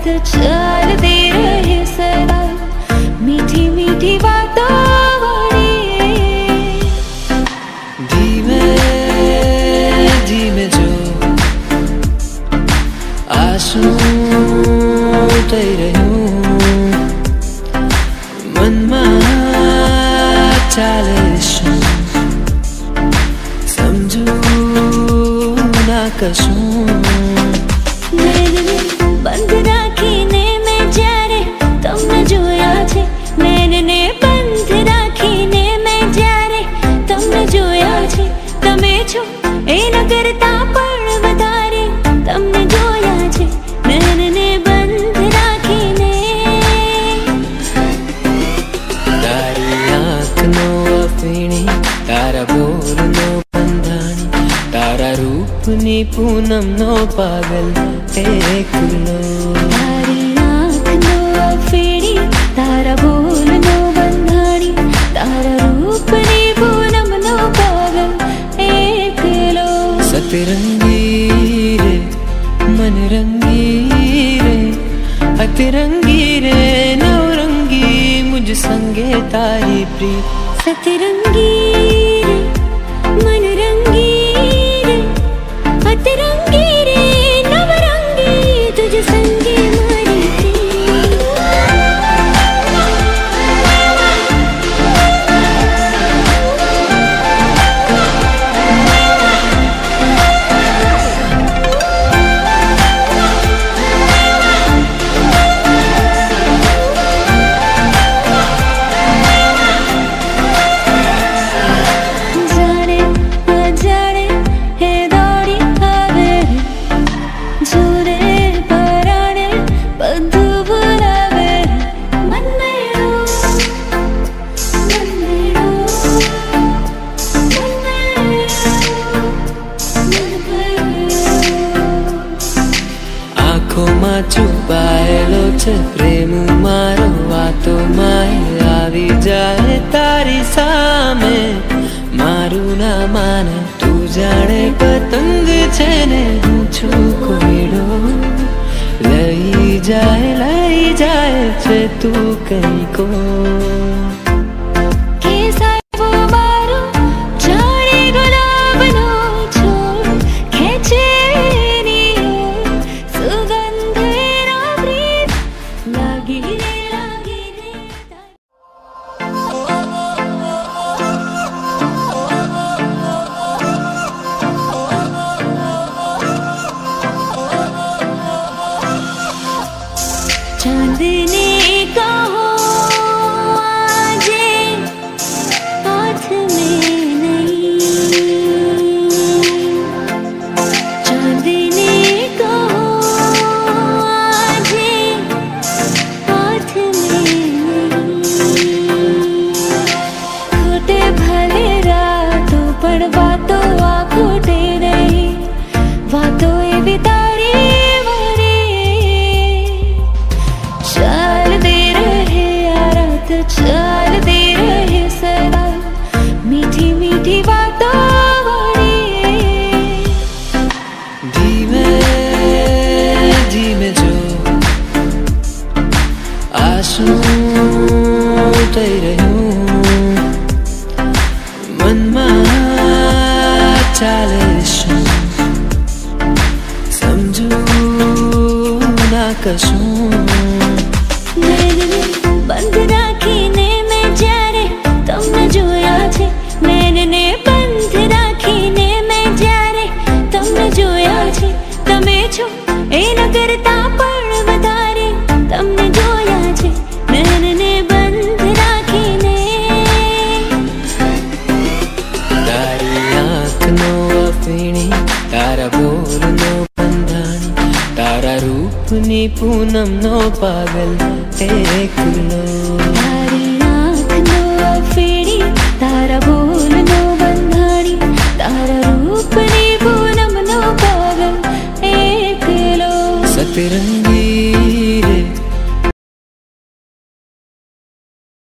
चलती रहे सदा मीठी मीठी बातों वाली। धीमे धीमे जो आंसू થઈ રહ્યું મનમાં ચાલે શું સમજું ના કશું। બંધ રાખીને મેં જ્યારે તમને જોયા છે, નૈનને બંધ રાખીને મેં જ્યારે તમને જોયા છે, તમે છો એના કરતા પણ વધારે તમને જોયા છે, નૈનને બંધ રાખીને। તારી આંખનો અફીણી, તારા બોલનો બંધાણી, તારા રૂપની પૂનમનો પાગલ એકલો। તારી આંખનો અફીણી, તારા બોલનો બંધાણી, તારા રૂપની પૂનમનો પાગલ એકલો। સતરંગી રે मन रंगी रे अतरंगी रे नवरंगी मुझ संगे तारी प्रीत। सतरंगी रे मन रंगी रे अतरंगी रे नवरंगी तुझ संगे मारी છુપાયેલો છે પ્રેમ મારો વાતોમાં આવી જાય તારી સામે। મારું ના માને તું જાણે પતંગ છે ને હું છું કોયડો, લઈ જાય છે તું કઈ કો। चलती रहे सदा मीठी मीठी बातों वाली। धीमे धीमे जो आंसू થઈ રહ્યું મનમાં ચાલે શું સમજું ના કશું। બંધ રાખીને મેં જ્યારે તમને જોયા છે, નૈનને બંધ રાખીને મેં જ્યારે તમને જોયા છે, તમે છો એના કરતા પણ વધારે તમને જોયા છે, નૈનને બંધ રાખીને। તારી આંખનો અફીણી, તારા બોલનો બંધાણી, તારા રૂપની પૂનમનો પાગલ એકલો। તારી આંખનો અફીણી, તારા બોલનો બંધાણી, તારા રૂપની પૂનમનો પાગલ એકલો। સતરંગી